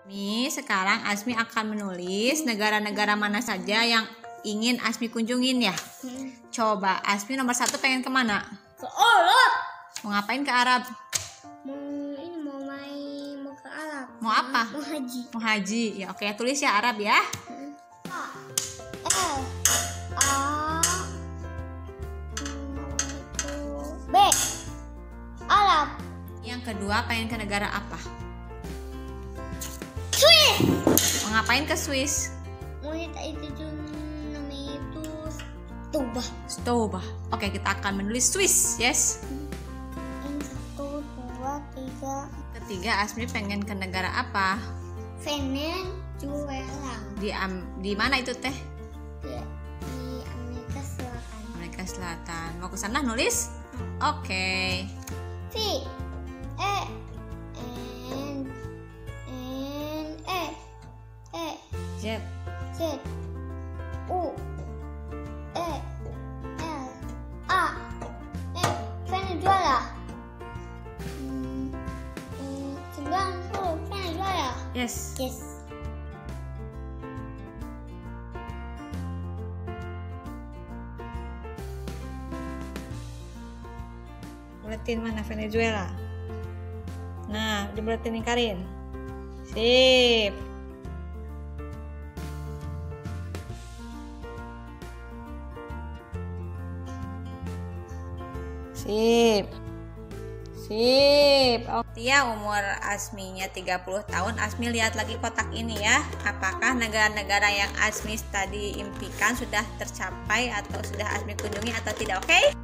Sekarang Asmi akan menulis negara-negara mana saja yang ingin Asmi kunjungin ya. Coba Asmi nomor 1 pengen kemana? Ke Arab. Mau ngapain ke Arab? Mau ke Arab. Mau apa? Mau haji. Mau haji. Ya oke, tulis ya Arab ya. B. Arab. Yang kedua pengen ke negara apa? Swiss. Mau ngapain ke Swiss? Mau itu namanya itu Stuba. Stuba. Oke, kita akan menulis Swiss, yes. 1, 2, 3. Ketiga Asmi pengen ke negara apa? Venezuela. Di mana itu teh? Di Amerika Selatan. Amerika Selatan. Mau ke sana nulis? Oke. V. E. N. E. Z. Z. U. E. L. A. Venezuela. 90 Venezuela. Yes. Yes. Buletin mana Venezuela? Nah, dibuletin nih Karin. Sip. Sip. Tia umur Asminya 30 tahun. Asmi lihat lagi kotak ini ya. Apakah negara-negara yang Asmi tadi impikan sudah tercapai atau sudah Asmi kunjungi atau tidak? Oke?